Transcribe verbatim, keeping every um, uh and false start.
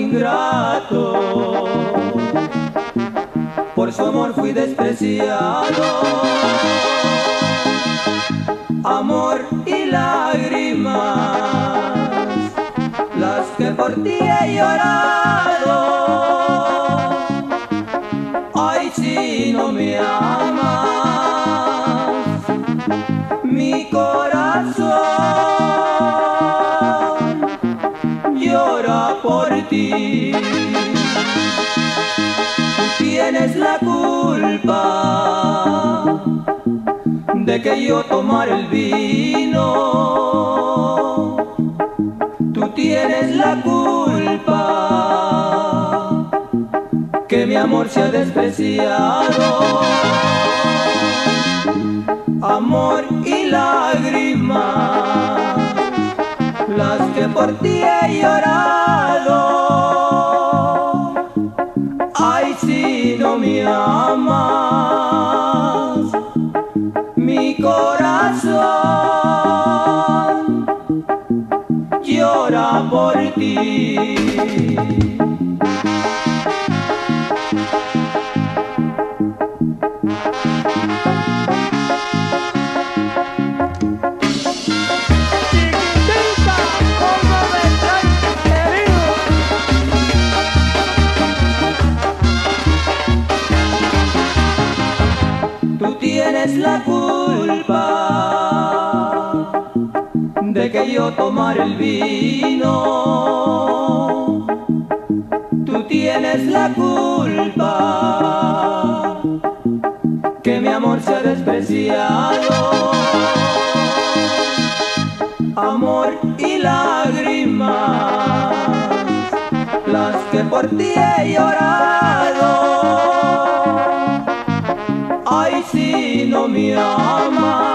ingrato, por su amor fui despreciado. Amor y lágrimas, las que por ti he llorado. Ay, si no me amas, mi corazón llora por ti. Tú tienes la culpa de que yo tomara el vino. Tú tienes la culpa que mi amor se ha despreciado. Amor y lágrimas, las que por ti he llorado. Ay, si no me amas, mi corazón llora por ti. Tú tienes la culpa de que yo tomara el vino. Tú tienes la culpa que mi amor se ha despreciado. Amor y lágrimas, las que por ti he llorado. Ay, si no me amas,